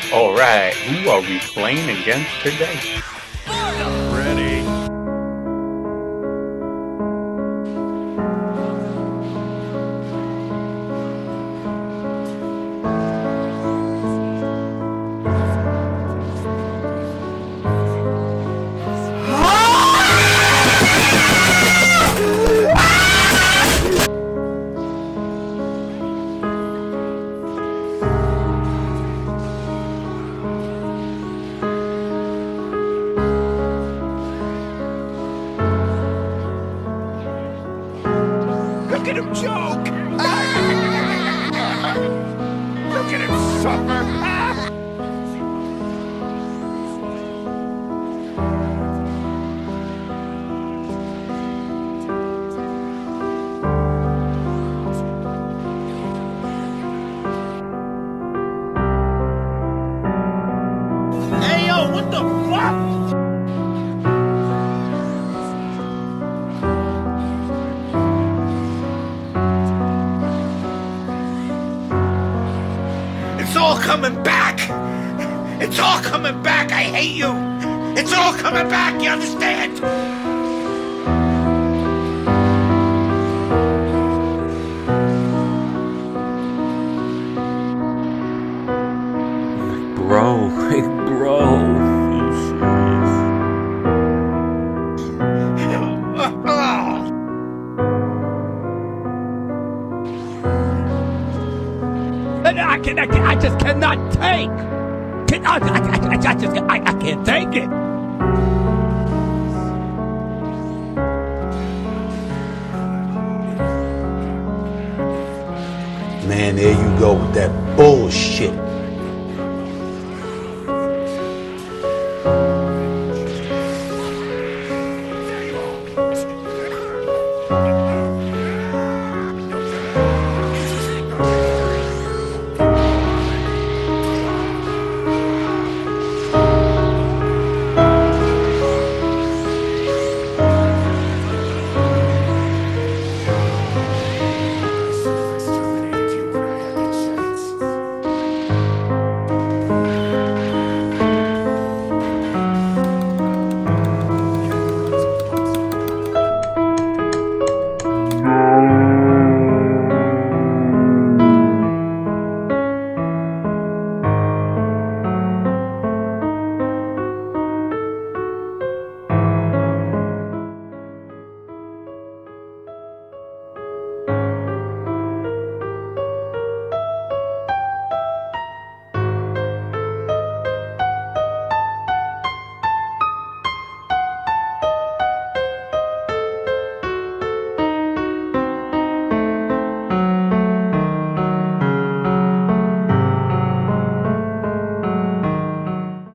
Alright, who are we playing against today? Ready. Look at him choke! Look at him suffer! Hey yo, what the fuck? It's all coming back! It's all coming back! I hate you! It's all coming back, you understand? Bro, you serious? I just cannot take! I can't take it! Man, there you go with that bullshit.